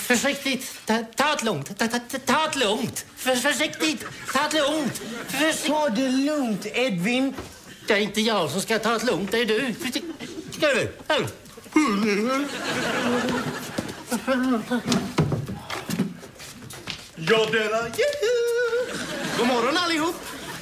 Försiktigt. Ta det lugnt. Ta det lugnt. Försiktigt. Ta det lugnt. Ta det lugnt, Edvin. Det är inte jag som ska ta det lugnt, det är du. Ska du? Jag delar. God morgon allihop.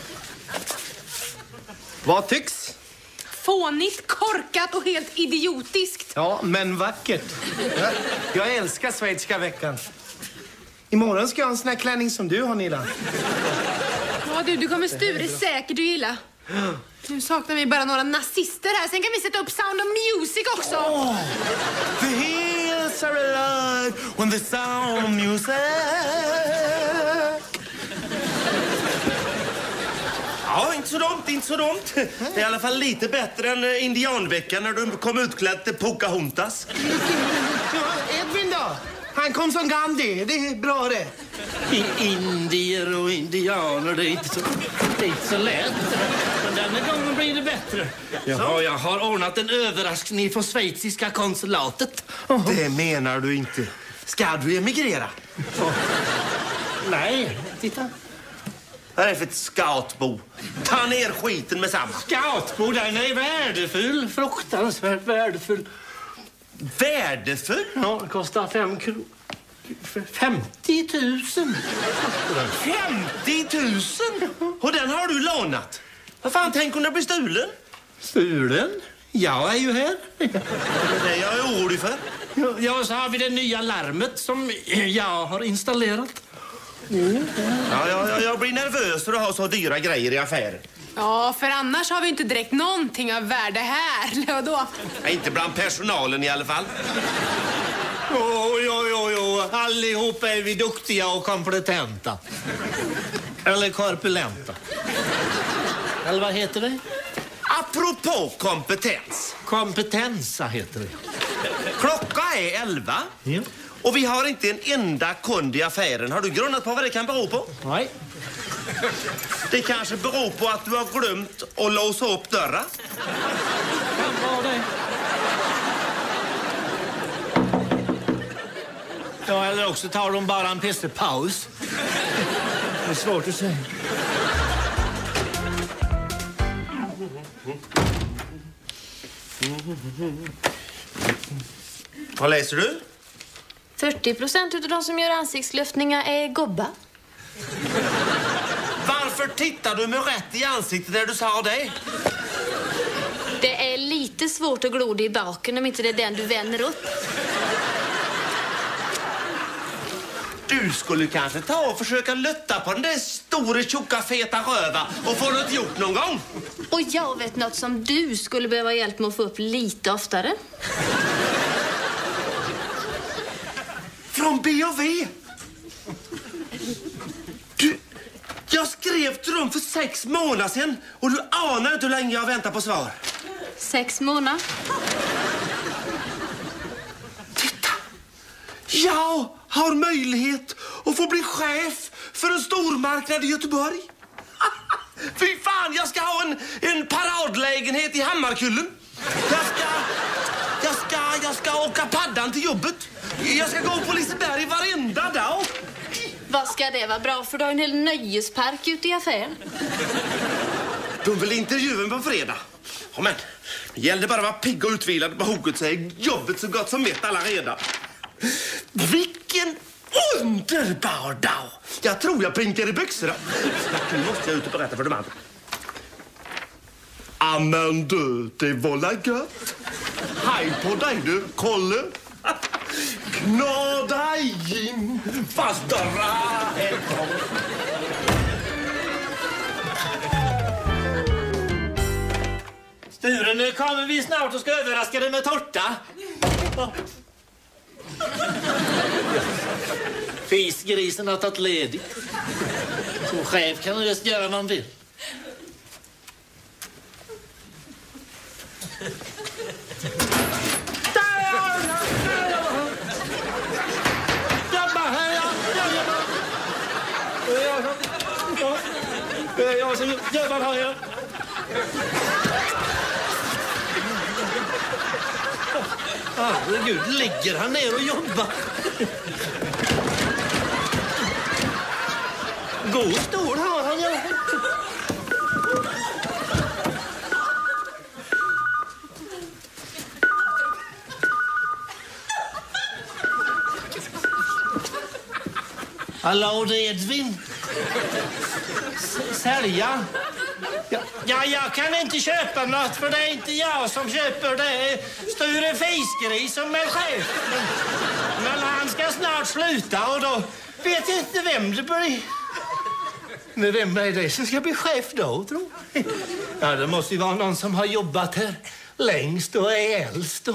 Vad tycks? Fånigt, korkat och helt idiotiskt. Ja, men vackert. Jag älskar Schweiziska veckan. Imorgon ska jag ha en sån här klänning som du har, Nilla. Ja, du kommer Sture säkert att gilla. Nu saknar vi bara några nazister här. Sen kan vi sätta upp Sound of Music också. The hills are alive when the sound of music. Ja, inte så dumt, inte så dumt. Det är i alla fall lite bättre än indianveckan när du kom utklädd till Pocahontas. Ja, Edvin då? Han kom som Gandhi. Det är bra det. Indier och indianer, det är inte så lätt. Men denna gången blir det bättre. Ja, jag har ordnat en överraskning från schweiziska konsulatet. Det menar du inte. Ska du emigrera? Nej, titta. Vad är det för ett scoutbo? Ta ner skiten med samma. Scoutbo, den är värdefull. Fruktansvärt värdefull. Värdefull? Ja, det kostar 5 kronor. 50 000. 50 000? Och den har du lånat? Vad fan, tänk om den blir stulen? Stulen? Jag är ju här. Det är jag är orolig för. Ja, så har vi det nya larmet som jag har installerat. Ja, jag blir nervös för att ha så dyra grejer i affären. Ja, för annars har vi inte direkt någonting av värde här. Eller då? Inte bland personalen i alla fall. Jo. Allihop är vi duktiga och kompetenta. Eller korpulenta. Eller vad heter det? Apropå kompetens. Kompetensa heter det. Klockan är 11. Ja. Och vi har inte en enda kund i affären. Har du grunnat på vad det kan bero på? Nej. Det kanske beror på att du har glömt att låsa upp dörrar. Kan vara det. Ja, eller också tar de bara en pissepaus. Det är svårt att säga. Vad läser du? 40% av de som gör ansiktslyftningar är gobba. Varför tittar du mig rätt i ansiktet när du sa det? Det är lite svårt att glo dig i baken om inte det är den du vänder upp. Du skulle kanske ta och försöka lutta på den där stora, tjocka, feta röva och få något gjort någon gång. Och jag vet något som du skulle behöva hjälp med att få upp lite oftare. Från B&V. Du, jag skrev till dem för 6 månader sedan och du anar inte hur länge jag väntar på svar. 6 månader. Titta! Jag har möjlighet att få bli chef för en stormarknad i Göteborg. Fy fan, jag ska ha en paradlägenhet i Hammarkullen. Jag ska åka paddan till jobbet. Jag ska gå på Liseberg varenda dag. Vad ska det vara bra för? Du har en hel nöjespark ute i affären. De vill intervjua på fredag. Ja, men det gällde bara att vara pigg och utvilad på hugget så är jobbet så gott som vet alla redan. Vilken underbar dag! Jag tror jag pinkar i byxorna. Nu måste jag ut och berätta för de andra. Amen du, det var la gött. Hej på dig du, Kolle. Knada in, fast dörra är kom. Sture, nu kommer vi snart och ska överraska dig med tårta. Fisgrisen har tagit ledigt. Som chef kan du just göra vad man vill. Jag som gör vad jag. Herregud, ligger han ner och jobbar? God stol har han, ja. Hallå, det är Edvin. Sälja? Ja, jag kan inte köpa något för det är inte jag som köper det. Sture Fiskeris som är chef. Men han ska snart sluta och då vet jag inte vem det blir. Men vem är det som ska bli chef då, tror jag? Ja, det måste ju vara någon som har jobbat här längst och är äldst.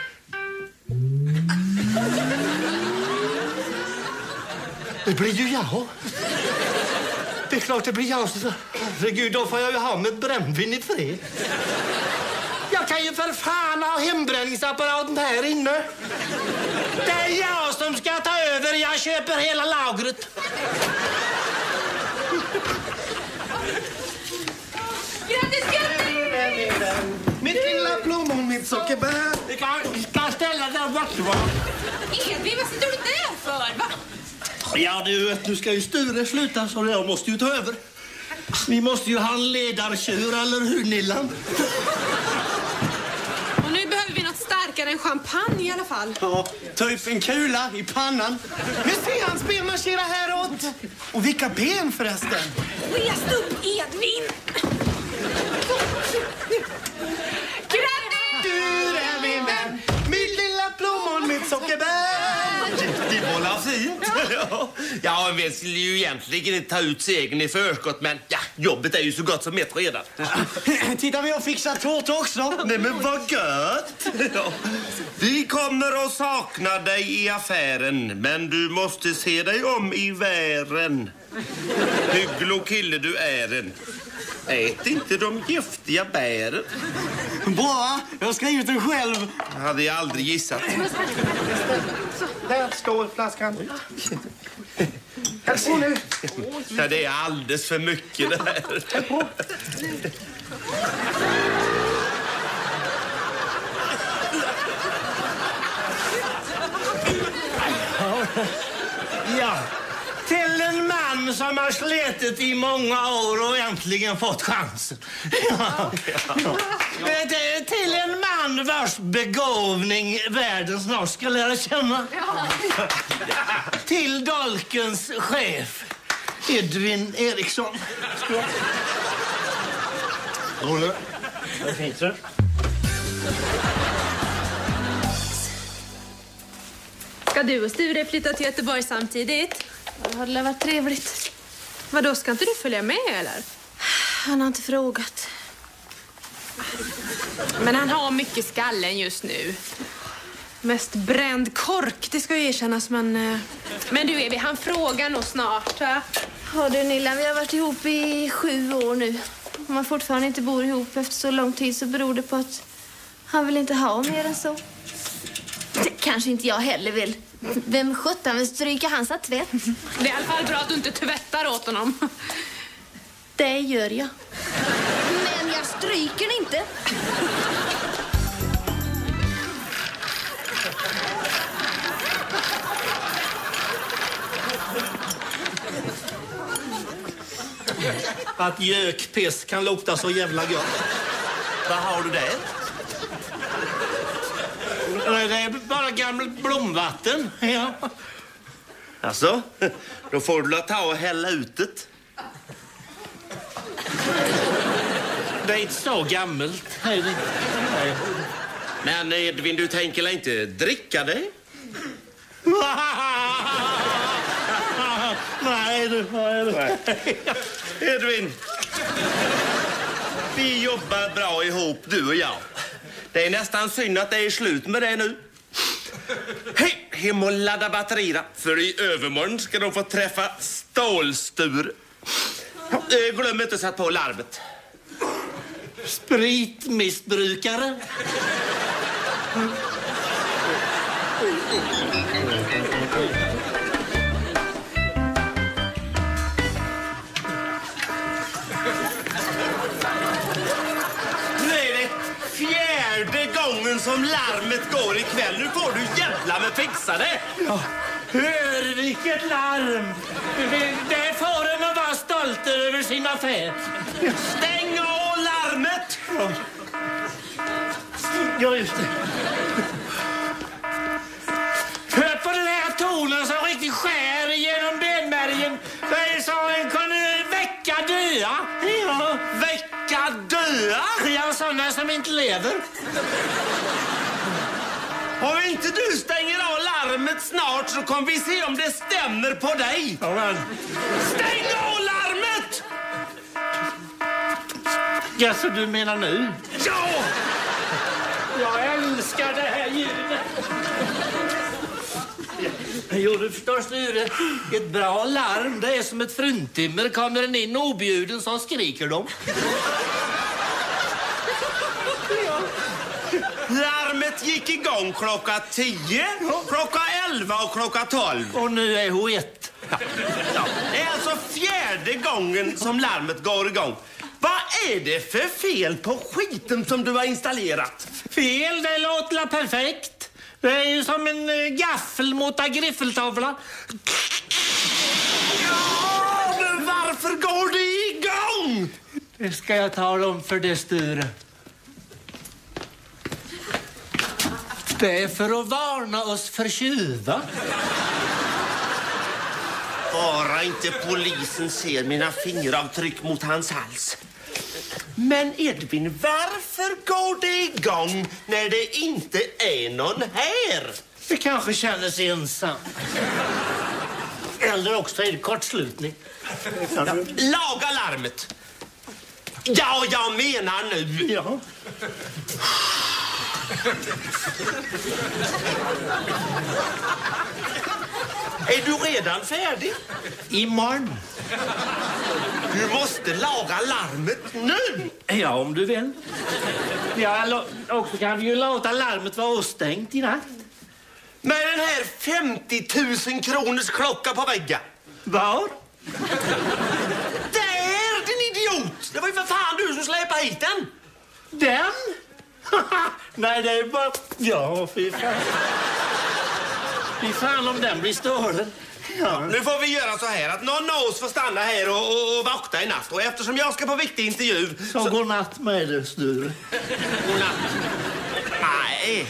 Det blir ju jag. Det är klart det blir jag. Herregud, då får jag ju ha med brännvin i fred. Jag kan ju för fan ha hembränningsapparaten här inne. Det är jag som ska ta över. Jag köper hela lagret. Grattis, grattis! Mitt lilla plommon, mitt sockerbär. Vi kan ställa där bort. Edvin, vad sitter du där för? Va? Ja, du vet, nu ska ju Sture sluta så jag måste ju ta över. Ni måste ju ha en ledartjur, eller hur, Nillan? Och nu behöver vi något starkare än champagne i alla fall. Ja, typ en kula i pannan. Men se, hans ben marscherar häråt. Och vilka ben förresten. Res upp, Edvin! Grattis! Du är min vän, mitt lilla plommon, mitt sockerbär. Det var la fint. Ja, vi skulle ju egentligen inte ta ut segern i förskott, men ja, jobbet är ju så gott som ett redan. Titta, vi har fixat tårta också. Nej, men vad gött! Ja. Vi kommer att sakna dig i affären, men du måste se dig om i vären. Hygglig kille du är en. Ät inte de giftiga bären. Bra, jag har skrivit den själv. Hade jag aldrig gissat. Där står flaskan. Hälsa nu. Ja, det är alldeles för mycket det här. Ja, till en man som har slitit i många år och äntligen fått chansen. Ja. Till en man vars begåvning världen snart ska lära känna. Till Dolkens chef, Edvin Eriksson. Olle, vad finns det? Ska du och Sture flytta till Göteborg samtidigt? Det hade varit trevligt. Vadå, ska inte du följa med eller? Han har inte frågat. Men han har mycket i skallen just nu. Mest bränd kork, det ska ju erkännas, men du Evi, han frågar nog snart, va? Ja du Nilla, vi har varit ihop i 7 år nu. Om man fortfarande inte bor ihop efter så lång tid så beror det på att han vill inte ha mer än så. Det kanske inte jag heller vill. Vem sjutton vill stryka hans tvätt? Det är i alla fall bra att du inte tvättar åt honom. Det gör jag. Men jag stryker inte. Att gökpiss kan lukta så jävla gott. Vad har du där? Det är bara gammalt blomvatten. Ja. Alltså, då får du ta och hälla ut det. Det är inte så gammalt. Nej. Men Edvin, du tänker inte dricka det? Nej, du har Edvin, vi jobbar bra ihop, du och jag. Det är nästan synd att det är slut med det nu. Hej, hem och ladda batterierna, för i övermorgon ska de få träffa Stålstur. Glöm inte att sätta på larmet. Spritmissbrukare. Som larmet går ikväll. Nu får du jävla med fixa det. Ja, Hör vilket larm! Där får de att vara stolta över sin affär. Stäng av larmet! Ja, just det. Hör på den här tonen som riktigt skär genom benmärgen. Det är som en kunde väcka döda. Ja. Väcka döda? Ja, sådana som inte lever. Om inte du stänger av larmet snart så kommer vi se om det stämmer på dig. Ja, men. Stäng av larmet! Ja, så du menar nu? Ja! Jag älskar det här ljudet. Jo, du förstår, Sture. Ett bra larm, det är som ett fruntimmer. Kommer den in objuden så skriker de. Larmet gick igång klockan 10, klockan 11 och klockan 12. Och nu är hon 1. Ja. Det är alltså 4:e gången som larmet går igång. Vad är det för fel på skiten som du har installerat? Fel, det låter perfekt. Det är ju som en gaffel mot en griffeltavla. Ja, men varför går det igång? Det ska jag tala om för det, Sture. Det är för att varna oss för tjuvar. Bara inte polisen ser mina fingeravtryck mot hans hals. Men Edvin, varför går det igång när det inte är någon här? Vi kanske känner sig ensam. Eller också är det kortslutning. Ja, laga larmet. Ja, jag menar nu. Ja. Är du redan färdig? Imorgon. Du måste laga larmet nu. Ja, om du vill. Ja, också kan vi ju låta larmet vara avstängt i natt. Med den här 50 000 kronors klocka på väggen. Var? Där, din idiot! Det var ju för fan du som släpade hit den. Den? Nej, det är bara... Ja, fy fan. Fy fan om den blir stålen. Ja. Nu får vi göra så här att någon av oss får stanna här och vakta i natt. Och eftersom jag ska på viktig intervju... Så god natt med dig, Sture. God natt. Nej.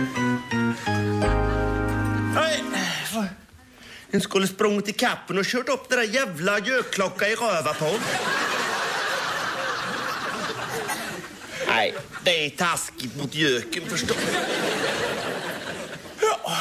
Nej. Den skulle sprungit i kappen och kört upp det där jävla gökklocka i röva på. Nej, det är taskigt mot göken, förstår du. Ja.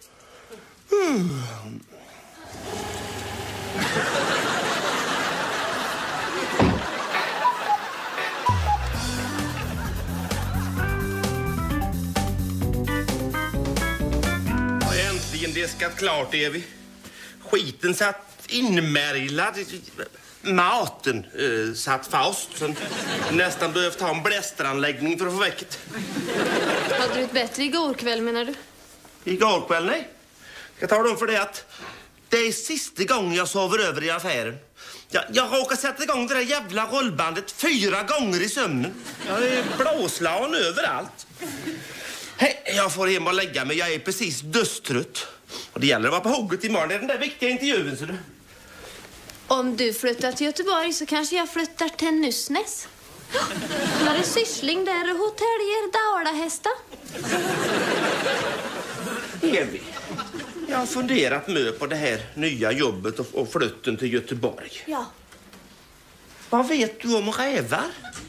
Äntligen diskat klart, Evi. Skiten satt inmärglad. Maten satt fast. Sen nästan behövt ha en blästeranläggning för att få väcket. Hade du ett bättre igår kväll, menar du? Igår kväll, nej. Jag tar dem för det att det är sista gången jag sover över i affären. Jag råkar sätta igång det där jävla rollbandet 4 gånger i sömnen. Jag är blåslagen överallt. Hej, jag får hem och lägga mig. Jag är precis dödstrött. Och det gäller att vara på hugget imorgon. Det är den där viktiga intervjun, så du. Om du flyttar till Göteborg så kanske jag flyttar till Nusnäs. Har en syssling där och hoteljer dalahästar. Evi, jag har funderat med på det här nya jobbet och flytten till Göteborg. Ja. Vad vet du om rävar?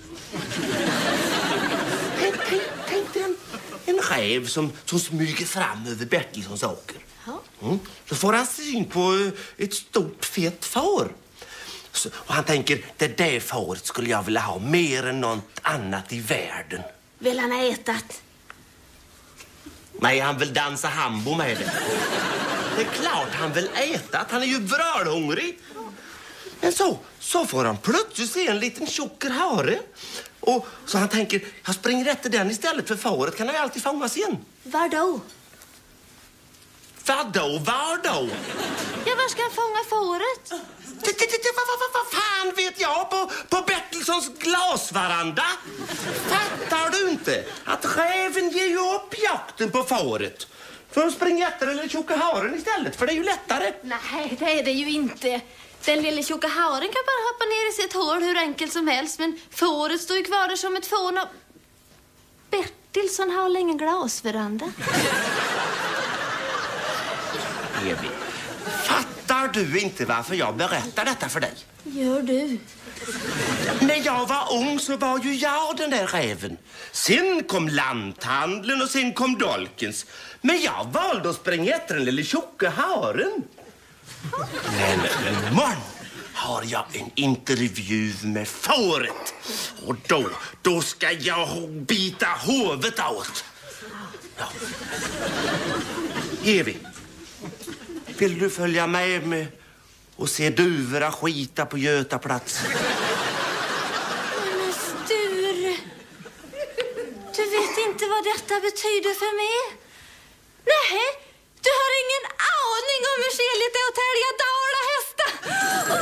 Tänk dig en räv som smyger fram över Bertilssons åker. Ja. Så får han syn på ett stort fett får. Och han tänker, det där fåret skulle jag vilja ha mer än något annat i världen. Vill han ha ätat? Nej, han vill dansa hambo med det. Det är klart han vill äta, han är ju vrölhungrig. Men så får han plötsligt se en liten tjocker hare. Och så han tänker, jag springer efter den istället för fåret kan jag alltid fångas igen. Var då? Var då? Ja, var ska han fånga fåret? Vad fan vet jag? På Bertilssons glasvaranda. Fattar du inte? Att räven ger ju upp jakten på fåret. för springetten eller tjocka haren istället, för det är ju lättare. Nej, det är det ju inte. Den lilla tjocka haren kan bara hoppa ner i sitt hål hur enkelt som helst, men fåret står ju kvar där som ett fån och... Bertilsson har länge glasveranda. Evi, fattar du inte varför jag berättar detta för dig? Gör du? När jag var ung så var ju jag den där räven. Sen kom lanthandeln och sen kom dolkens. Men jag valde att springa efter den lilla tjocka haren. Men imorgon har jag en intervju med fåret. Och då ska jag bita huvudet åt. Ja. Evi, vill du följa med och se duvorna skita på Götaplats? Men Sture, du vet inte vad detta betyder för mig? Nej, du har ingen aning om hur skäligt det är att tälja dalahästar. Och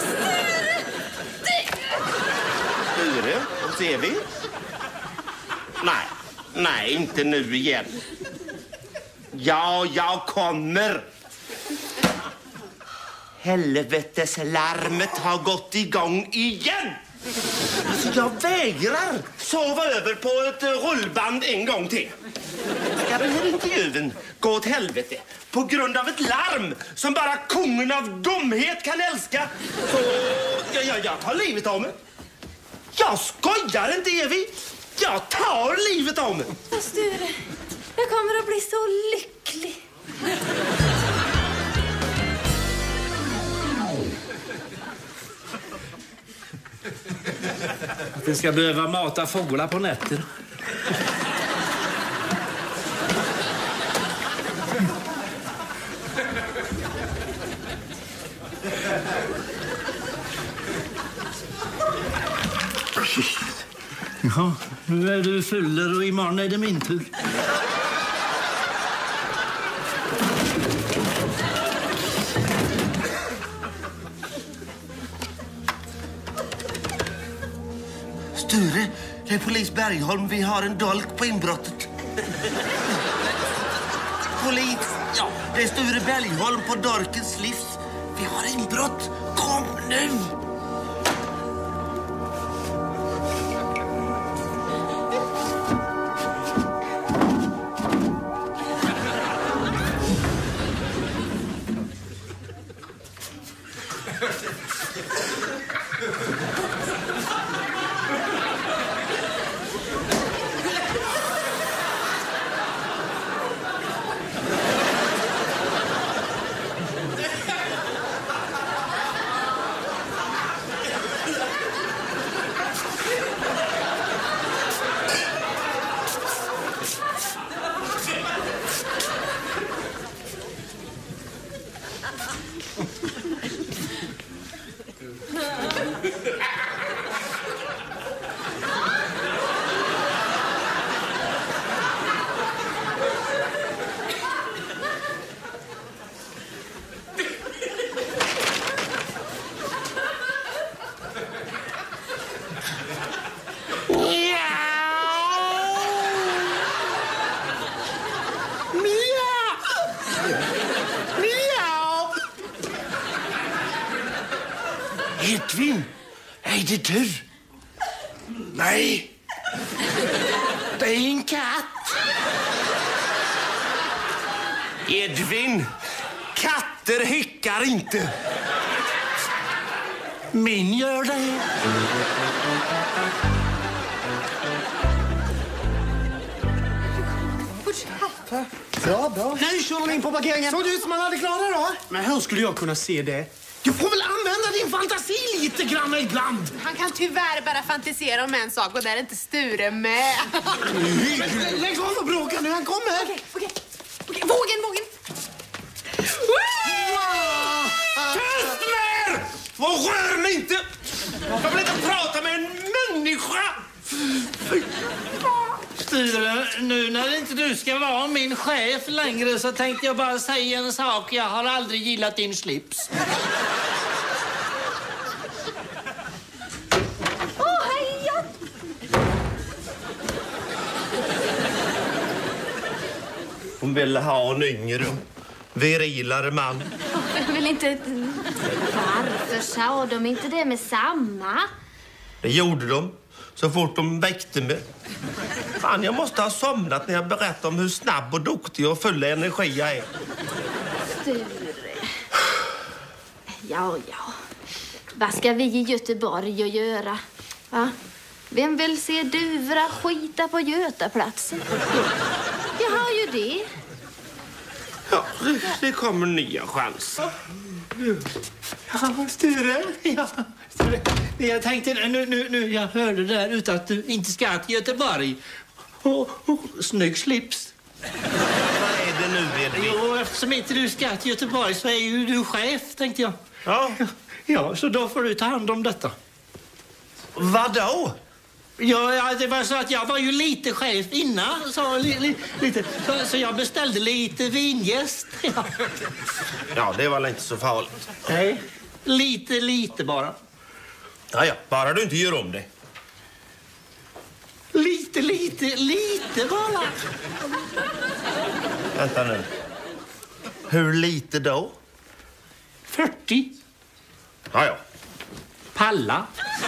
Sture, ser vi? Nej, inte nu igen. Ja, jag kommer. Helvetes larmet har gått igång igen. Alltså, jag vägrar sova över på ett rullband en gång till. Ska den här intervjun gå åt helvete på grund av ett larm som bara kungen av dumhet kan älska, så jag tar livet av mig. Jag skojar inte, Evi. Jag tar livet av mig. Sture, jag kommer att bli så lycklig. Att vi ska behöva mata fåglar på nätter. Ja, nu är du fuller och imorgon är det min tur. Sture, det är polis Bergholm. Vi har en dolk på inbrottet. Polis, ja, det är Sture Bergholm på Dorkens livs. Vi har inbrott. Kom nu! Edvin, är det du? Nej, det är en katt. Edvin, katter hickar inte. Min gör det. Ja, bra. Nu kör de in på parkeringen. Såg det ut som man hade klarat då? Men hur skulle jag kunna se det? Du får väl använda din fantasi lite grann ibland. Han kan tyvärr bara fantisera om en sak och där är inte Sture med. Lägg av och bråka nu, han kommer. Okej. Vågen. Tyst med er! Och rör mig inte! Jag vill inte prata med en människa! Sture, nu när inte du ska vara min chef längre så tänkte jag bara säga en sak. Jag har aldrig gillat din slips. Heja! Hon ville ha en yngre, virilare man. Jag vill inte... Varför sa de inte det med samma? Det gjorde de så fort de väckte mig. Fan, jag måste ha somnat när jag berättade om hur snabb och duktig och full energi jag är. Sture. Ja. Vad ska vi i Göteborg att göra? Va? Vem vill se duvra skita på Götaplatsen? Jag har ju det. Ja, det kommer nya chanser. Ja, Sture. Jag tänkte nu jag hörde där ute att du inte ska till Göteborg. Snygg slips. Vad är det nu, Edvin? Jo, eftersom inte du ska till Göteborg så är ju du chef, tänkte jag. Ja. Ja, så då får du ta hand om detta. Vadå? Ja, det var så att jag var ju lite chef innan, så jag beställde lite vingäst. Ja, det var inte så farligt. Nej, lite bara. Ja, bara du inte gör om det. Lite bara. Vänta nu. Hur lite då? 40. Ja. Palla.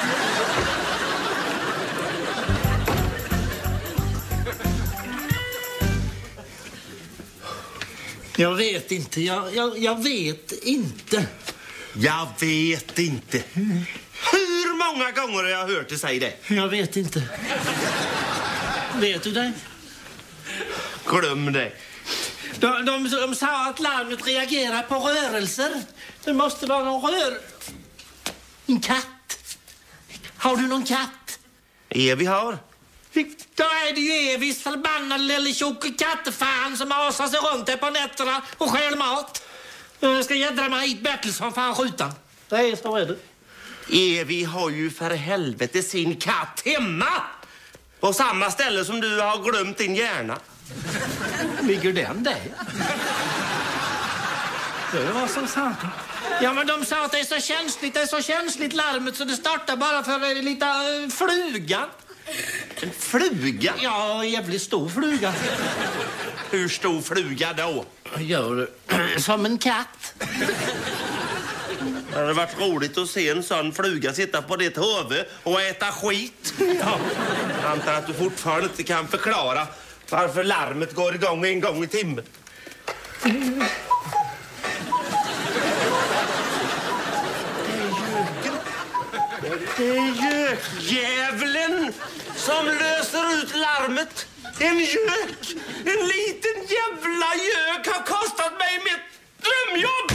Jag vet inte. Jag vet inte. Jag vet inte. Hur många gånger har jag hört dig säga det? Jag vet inte. Vet du det? Glöm det. De sa att larmet reagerar på rörelser. Det måste vara någon En katt. Har du någon katt? Evi har. Då är det ju Evis förbannade lille tjocke kattefan som asar sig runt där på nätterna och stjäl mat. Jag ska jädra mig hit Bertilsson för han skjutan. Det är så är det. Evi har ju för helvete sin katt hemma. På samma ställe som du har glömt din hjärna. Ligger den där? Det var som sant. Ja, men de sa att det är så känsligt larmet så det startar bara för en liten fluga. En fluga? Ja, en jävligt stor fluga. Hur stor fluga då? Gör som en katt. Det hade varit roligt att se en sån fluga sitta på ditt huvud och äta skit. Ja. Jag antar att du fortfarande inte kan förklara varför larmet går igång en gång i timmen. Det är gökdjävulen som löser ut larmet. En gök, en liten jävla gök har kostat mig mitt drömjobb.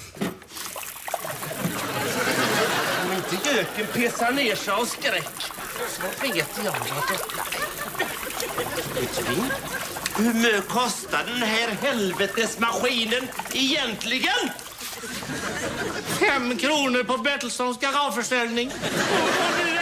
Om inte göken pissar ner sig av skräck så vet jag vad detta är. Hur mycket kostar den här helvetesmaskinen egentligen? 5 kronor på Bertilssons garageförsäljning. Och nu